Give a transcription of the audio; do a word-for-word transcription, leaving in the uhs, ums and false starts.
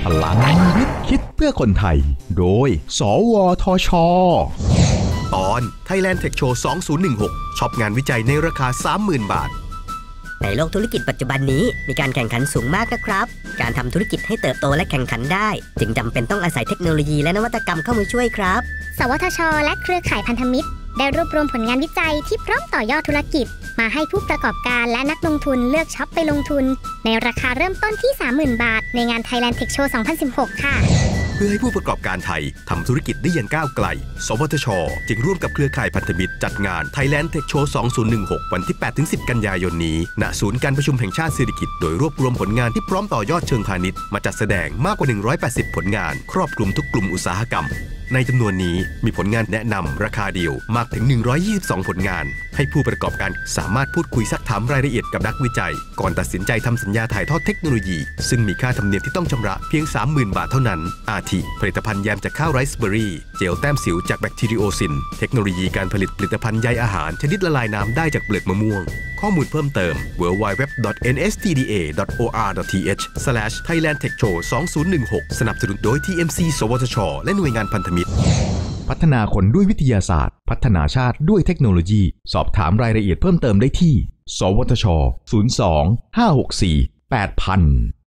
ลังวิทย์คิดเพื่อคนไทยโดยสวทช. ตอน Thailand Tech Show สองพันสิบหกช็อปงานวิจัยในราคา สามหมื่น บาทในโลกธุรกิจปัจจุบันนี้มีการแข่งขันสูงมากนะครับการทำธุรกิจให้เติบโตและแข่งขันได้จึงจำเป็นต้องอาศัยเทคโนโลยีและนวัตกรรมเข้ามาช่วยครับสวทช.และเครือข่ายพันธมิตรได้รวบรวมผลงานวิจัยที่พร้อมต่อยอดธุรกิจมาให้ผู้ประกอบการและนักลงทุนเลือกช็อปไปลงทุนในราคาเริ่มต้นที่ สามหมื่น บาทในงาน Thailand Tech Show สองพันสิบหก ค่ะเพื่อให้ผู้ประกอบการไทยทำธุรกิจได้อย่างก้าวไกลสวทช.จึงร่วมกับเครือข่ายพันธมิตรจัดงาน Thailand Tech Show สองพันสิบหก วันที่ แปดถึงสิบ กันยายนนี้ณศูนย์การประชุมแห่งชาติเศรษฐกิจโดยรวบรวมผลงานที่พร้อมต่อยอดเชิงพาณิชย์มาจัดแสดงมากกว่าหนึ่งร้อยแปดสิบผลงานครอบคลุมทุกกลุ่มอุตสาหกรรมในจำนวนนี้มีผลงานแนะนำราคาเดียวมากถึงหนึ่งร้อยยี่สิบสองผลงานให้ผู้ประกอบการสามารถพูดคุยซักถามรายละเอียดกับนักวิจัยก่อนตัดสินใจทำสัญญาถ่ายทอดเทคโนโลยีซึ่งมีค่าธรรมเนียมที่ต้องชำระเพียง สามหมื่น บาทเท่านั้นอาทิผลิตภัณฑ์แยมจากข้าวไรซ์เบอร์รี่เจลแต้มสิวจากแบคทีริโอซินเทคโนโลยีการผลิตผลิตภัณฑ์ใยอาหารชนิดละลายน้ำได้จากเปลือกมะม่วงข้อมูลเพิ่มเติม ดับเบิลยู ดับเบิลยู ดับเบิลยู ดอท เอ็น เอส ที ดี เอ ดอท โอ อาร์ ดอท ที เอช สแลช ไทยแลนด์ เทค โชว์ สองพันสิบหก สนับสนุนโดย ที เอ็ม ซี สวทช.และหน่วยงานพันธมิตรพัฒนาคนด้วยวิทยาศาสตร์พัฒนาชาติด้วยเทคโนโลยีสอบถามรายละเอียดเพิ่มเติมได้ที่สวทช. ศูนย์ สอง ห้า หก สี่ แปด ศูนย์ ศูนย์